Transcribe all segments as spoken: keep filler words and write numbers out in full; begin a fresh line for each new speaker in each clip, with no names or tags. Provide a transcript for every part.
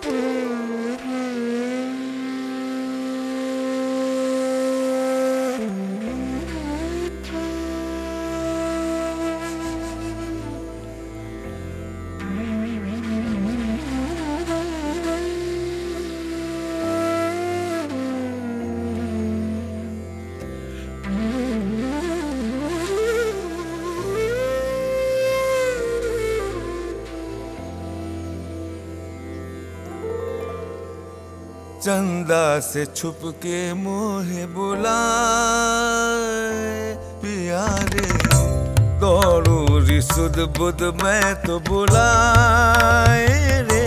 चंदा से छुप के मोहे बुलाए पिया रे, दौड़ू रिसुद बुद मैं तो बुलाए रे,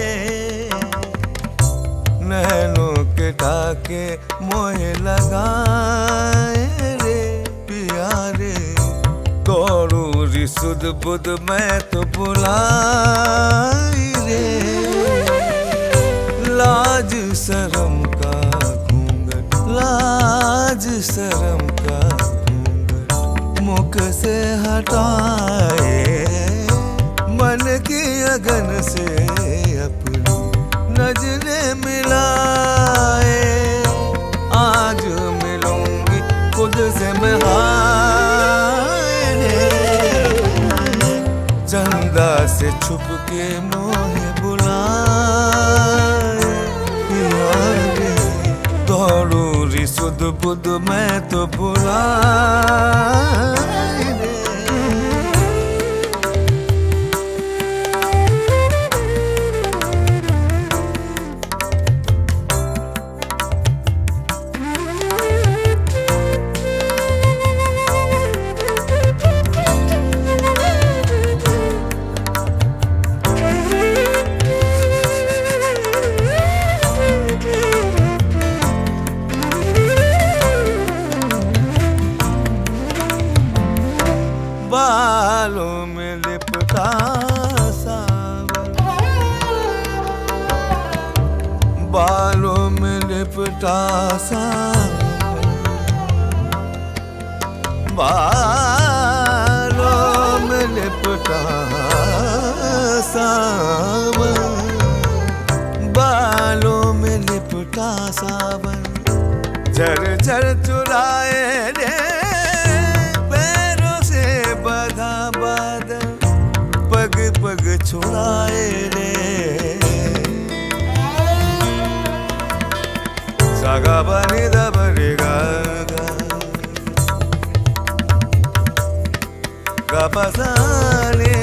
नैनों के ढाके मोहे लगाए रे पिया रे, दौड़ू रिसुद बुद मैं तो बुलाए रे, लाज शरम का घूंघट, लाज शरम का घूंघट मुख से हटाए, मन की अगन से अपनी नजरें मिलाए, आज मिलूंगी खुद से मैं हाय रे, चंदा से छुप के मोहे बुलाए रे, दौड़ू रिसुद बुद मैं तो बुलाए रे। बालों में लिपटा सावन, बालों में लिपटा सावन, बालों में लिपटा सावन, बालों में लिपटा सावन, झर झर चुराए रे, बधा बादल पग पग छुड़ाए रे, सागा बनी दबरे गा गा पसाने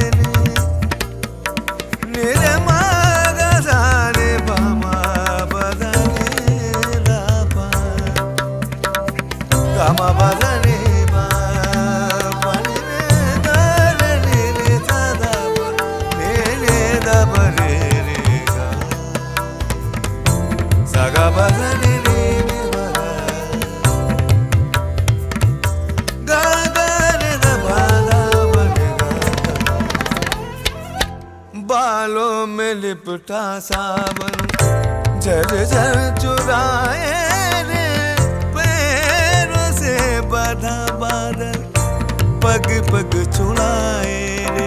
निरे मागा साने पामा बदने लापा कामा बदने बालों में लिपटा सावन, झर झर चुराए रे, पैरों से बाधा बादल पग पग छुड़ाए रे,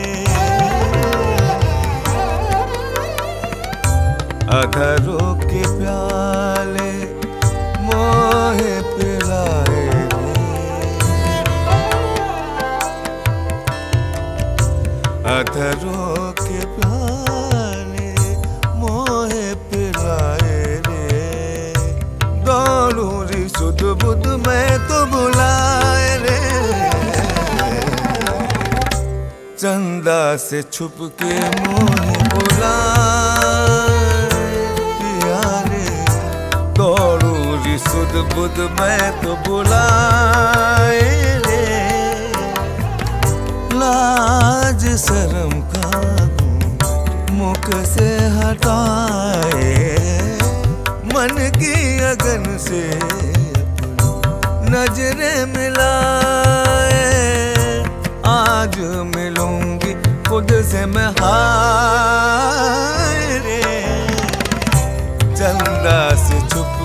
अधरों के प्याले मोहे पिलाए रे, अधरों के प्याले मोहे पिलाए रे, दौड़ू रिसुद बुद मैं तो बुलाए रे, चंदा से छुप के मोहे बुलाए पिया रे, दौड़ू रिसुद बुद मैं तो बुलाए रे, लाज शरम का मुख से हटाए, मन की अगन से नजरें मिलाए, आज मिलूंगी खुद से मैं हाय रे, चंदा से छुप